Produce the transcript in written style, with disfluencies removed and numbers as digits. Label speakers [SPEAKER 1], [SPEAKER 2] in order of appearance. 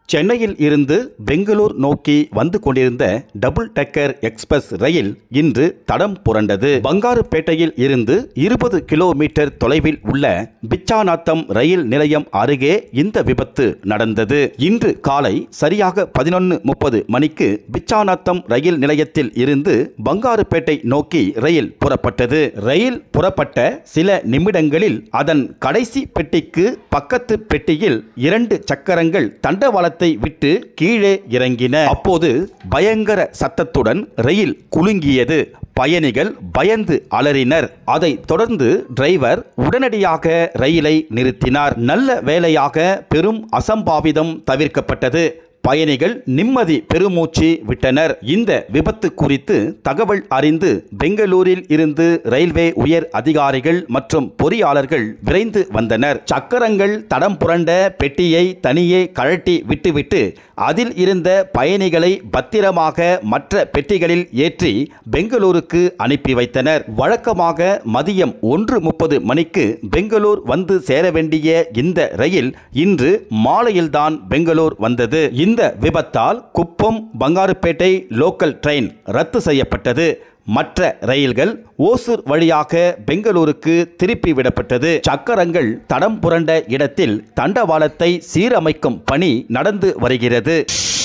[SPEAKER 1] சென்னையில் இருந்து பெங்களூர் நோக்கி வந்து கொண்டிருந்த டபுள் டெக்கர் எக்ஸ்பிரஸ் ரயில் இன்று தடம் புரண்டது. பங்காருப்பேட்டையில் இருந்து 20 கிலோமீட்டர் தொலைவில் உள்ள பிச்சாநாத்தம் ரயில் நிலையம் அருகே இந்த விபத்து நடந்தது. இன்று காலை சரியாக 11:30 மணிக்கு பிச்சாநாத்தம் ரயில் நிலையத்தில் இருந்து பங்காருப்பேட்டை நோக்கி ரயில் புறப்பட்டது. ரயில் புறப்பட்ட சில நிமிடங்களில் அதன் கடைசி பெட்டிக்கு பக்கத்து பெட்டியில் 2 சக்கரங்கள் தண்டவாளத்தை விட்டு கீழே இறங்கின. அப்போது பயங்கர சத்தத்துடன் ரயில் குலுங்கியது. பயணிகள் பயந்து அலறினர். அதைத் தொடர்ந்து டிரைவர் உடனடியாக ரயிலை நிறுத்தினார். நல்ல வேளையாக பெரும் அசம்பாவிதம் தவிர்க்கப்பட்டது. பயணிகள் நிம்மதி பெருமூச்சு விட்டனர். இந்த விபத்து குறித்து தகவல் அறிந்து பெங்களூரில் இருந்து ரயில்வே உயர் அதிகாரிகள் மற்றும் பொறியாளர்கள் விரைந்து வந்தனர். சக்கரங்கள் தடம் புரண்ட பெட்டியை தனியே கழட்டி விட்டுவிட்டு அதில் இருந்த பயணிகளை பத்திரமாக மற்ற பெட்டிகளில் ஏற்றி பெங்களூருக்கு அனுப்பி வைத்தனர். வழக்கமாக மதியம் 1:30 மணிக்கு பெங்களூர் வந்து சேர வேண்டிய இந்த ரயில் இன்று மாலையில்தான் பெங்களூர் வந்தது. இந்த விபத்தால் குப்பம் பங்காருப்பேட்டை லோக்கல் ட்ரெயின் ரத்து செய்யப்பட்டது. மற்ற ரயில்கள் ஓசூர் வழியாக பெங்களூருக்கு திருப்பி விடப்பட்டது. சக்கரங்கள் தடம் புரண்ட இடத்தில் தண்டவாளத்தை சீரமைக்கும் பணி நடந்து வருகிறது.